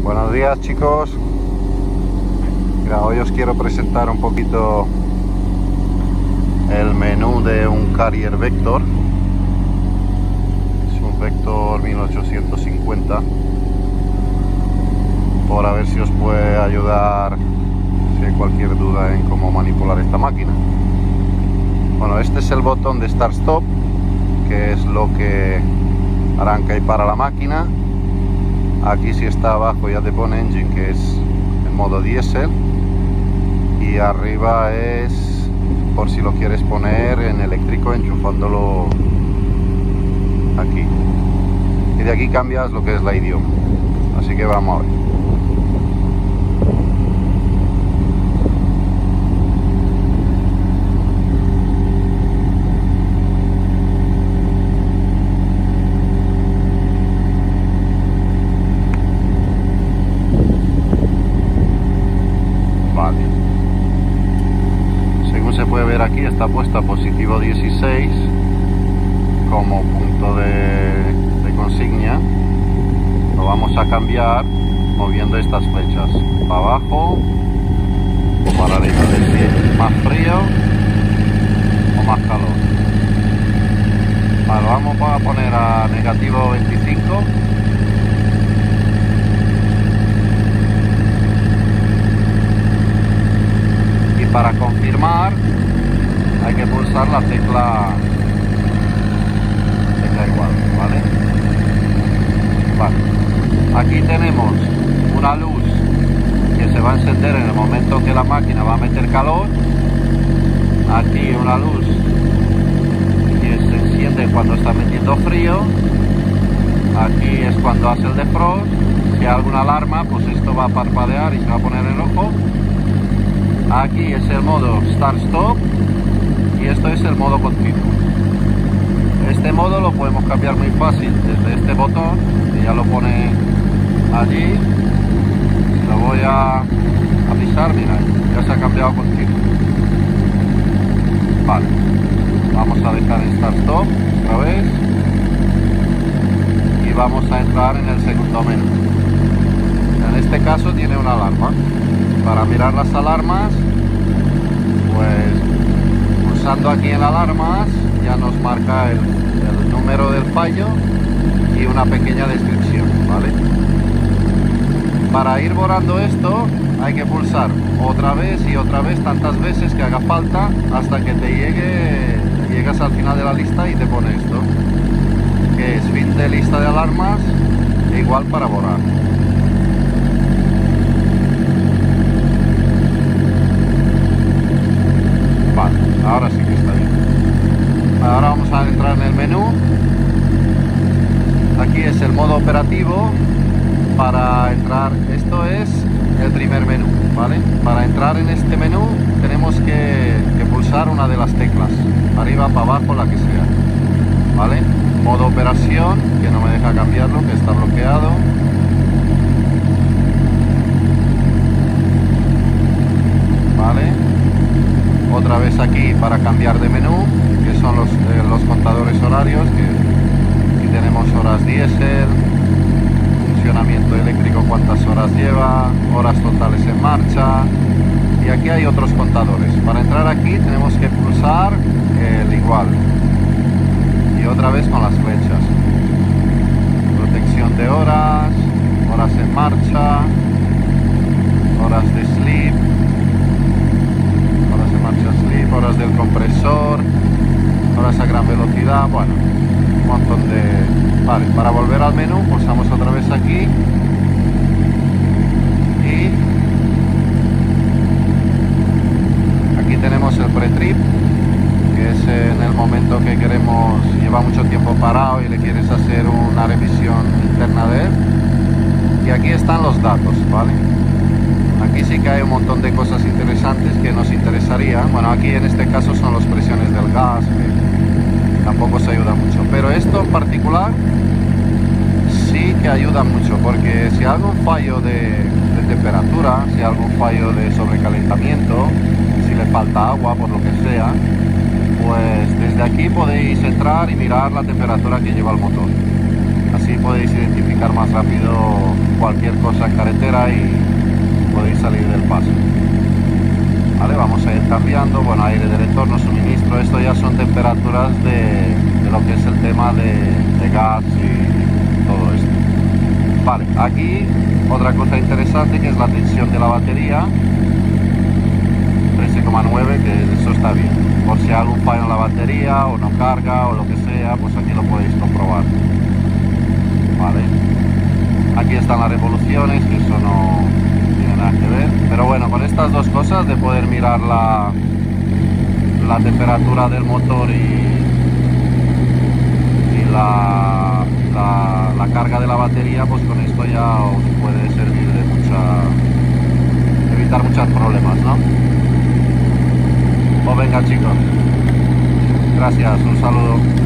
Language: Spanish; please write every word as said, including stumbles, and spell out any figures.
Buenos días, chicos. Mira, hoy os quiero presentar un poquito el menú de un Carrier Vector. Es un Vector mil ochocientos cincuenta, por a ver si os puede ayudar si hay cualquier duda en cómo manipular esta máquina. Bueno, este es el botón de Start Stop, que es lo que arranca y para la máquina. Aquí, si está abajo, ya te pone Engine, que es en modo diésel, y arriba es por si lo quieres poner en eléctrico enchufándolo aquí, y de aquí cambias lo que es la idioma. Así que vamos a ver. Según se puede ver aquí, está puesta positivo dieciséis como punto de, de consigna. Lo vamos a cambiar moviendo estas flechas para abajo o para arriba, es decir, más frío o más calor. Vale, vamos a poner a negativo veinticinco. Para confirmar hay que pulsar la tecla, tecla igual, ¿vale? Vale. Aquí tenemos una luz que se va a encender en el momento que la máquina va a meter calor. Aquí una luz que se enciende cuando está metiendo frío. Aquí es cuando hace el defrost. Si hay alguna alarma, pues esto va a parpadear y se va a poner en rojo. Aquí es el modo Start Stop y esto es el modo continuo. Este modo lo podemos cambiar muy fácil desde este botón, que ya lo pone allí. Si lo voy a avisar, mira, ya se ha cambiado a continuo. Vale, vamos a dejar el Start Stop otra vez y vamos a entrar en el segundo menú. En este caso tiene una alarma. Para mirar las alarmas, pues pulsando aquí en alarmas ya nos marca el, el número del fallo y una pequeña descripción, ¿vale? Para ir borrando esto hay que pulsar otra vez y otra vez, tantas veces que haga falta, hasta que te llegue, llegas al final de la lista y te pone esto, que es fin de lista de alarmas, e igual para borrar. Vale, ahora sí que está bien. Ahora vamos a entrar en el menú. Aquí es el modo operativo. Para entrar, esto es el primer menú, ¿vale? Para entrar en este menú tenemos que, que pulsar una de las teclas, arriba, para abajo, la que sea, ¿vale? Modo operación, que no me deja cambiarlo, que está bloqueado. Vale. Otra vez aquí para cambiar de menú, que son los, eh, los contadores horarios, que aquí tenemos horas diésel, funcionamiento eléctrico, cuántas horas lleva, horas totales en marcha, y aquí hay otros contadores. Para entrar aquí tenemos que pulsar el igual y otra vez con las flechas. Protección de horas, horas en marcha, horas de sleep, sleep, horas del compresor, horas a gran velocidad, bueno, un montón de... Vale, para volver al menú pulsamos otra vez aquí y aquí tenemos el pre-trip, que es en el momento que queremos, lleva mucho tiempo parado y le quieres hacer una revisión interna de él, y aquí están los datos, ¿vale? Aquí sí que hay un montón de cosas interesantes que nos interesaría. Bueno, aquí en este caso son las presiones del gas, que tampoco se ayuda mucho, pero esto en particular sí que ayuda mucho, porque si hay algún fallo de, de temperatura, si hay algún fallo de sobrecalentamiento, si le falta agua por lo que sea, pues desde aquí podéis entrar y mirar la temperatura que lleva el motor. Así así podéis identificar más rápido cualquier cosa en carretera y podéis salir del paso. Vale, vamos a ir cambiando. Bueno, aire de retorno, suministro, esto ya son temperaturas de, de lo que es el tema de, de gas y todo esto. Vale, aquí otra cosa interesante que es la tensión de la batería, trece coma nueve, que eso está bien. Por si hay algún fallo en la batería o no carga o lo que sea, pues aquí lo podéis comprobar. Vale, aquí están las revoluciones, que eso no tiene nada que ver, pero bueno, con estas dos cosas de poder mirar la, la temperatura del motor y, y la, la, la carga de la batería, pues con esto ya os puede servir de mucha, evitar muchos problemas, ¿no? Pues venga, chicos, gracias, un saludo.